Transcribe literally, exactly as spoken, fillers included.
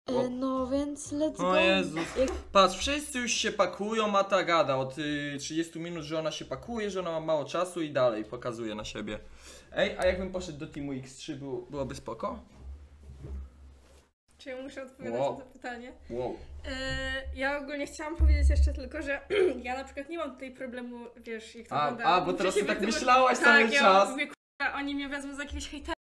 E, no więc let's go. O Jezus. Jak... Patrz, wszyscy już się pakują, Mata gada od y, trzydziestu minut, że ona się pakuje, że ona ma mało czasu i dalej pokazuje na siebie. Ej, a jakbym poszedł do Teamu X trzy, było, byłoby spoko? Czy ja muszę odpowiadać Wow. na to pytanie? Wow. E, ja ogólnie chciałam powiedzieć jeszcze tylko, że ja na przykład nie mam tutaj problemu, wiesz, jak to A, wygląda. a bo Muszę teraz się ty tak wytłumaczyć- myślałaś cały tak, ja czas. mówię, k***a, oni mnie wezmą za jakiegoś hejtera,